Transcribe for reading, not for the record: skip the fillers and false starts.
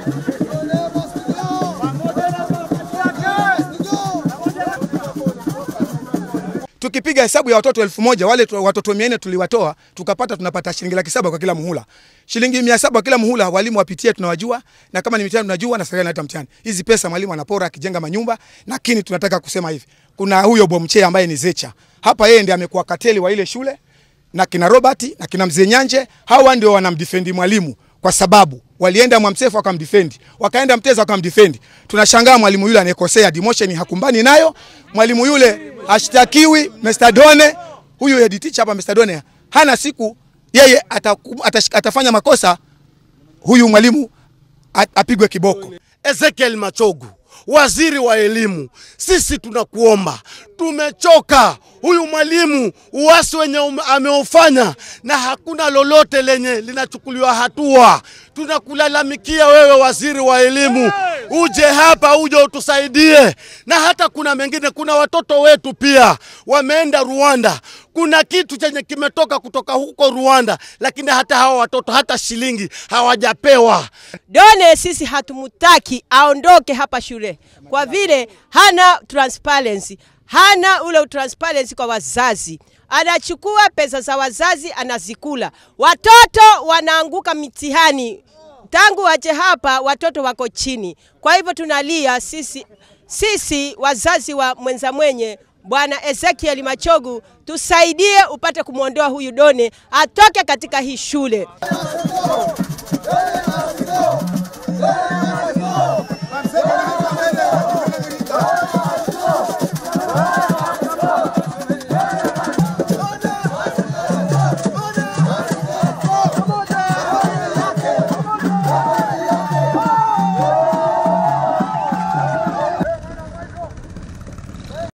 Tukipiga hesabu ya watoto 1000 wale watoto 400 tuliwatoa tunapata shilingi 700 kwa kila muhula. Shilingi 700 kwa kila muhula walimu wapitie tunawajua, na kama ni mtihani tunajua, na serikali inaleta mtihani. Hizi pesa mwalimu anapora akijenga manyumba, lakini tunataka kusema hivi. Kuna huyo Bomche ambaye ni Zecha. Hapa yeye ndiye amekuwa kateli wa ile shule, na kina Robert na kina Mzee Nyanje, hawa ndio wanamdefend mwalimu kwa sababu walienda Mwamsefu wakamdefend, wakaenda Mteza wakamdefend. Tunashangaa mwalimu yule anekosea, demotion hakumbani nayo. Mwalimu yule ashtakiwi. Mr. Done, huyu head teacher hapa Mr. Done, hana siku yeye atafanya makosa, huyu mwalimu apigwe kiboko. Ezekiel Machogu, waziri wa elimu, sisi tunakuomba, tumechoka. Huyu mwalimu uasi wenye ameufanya na hakuna lolote lenye linachukuliwa hatua. Tunakulalamikia wewe waziri wa elimu, uje hapa uje utusaidie. Na hata kuna mengine, kuna watoto wetu pia wameenda Rwanda. Kuna kitu chenye kimetoka kutoka huko Rwanda, lakini hata hawa watoto hata shilingi hawajapewa. Done sisi hatumutaki aondoke hapa shule kwa vile hana transparency. Hana ule transparency kwa wazazi. Anachukua pesa za wazazi anazikula. Watoto wanaanguka mitihani. Tangu waje hapa watoto wako chini. Kwa hivyo tunalia sisi wazazi wa mwenza mwenye Bwana Ezekiel Machogu, tusaidie upate kumuondoa huyu Done atoke katika hii shule.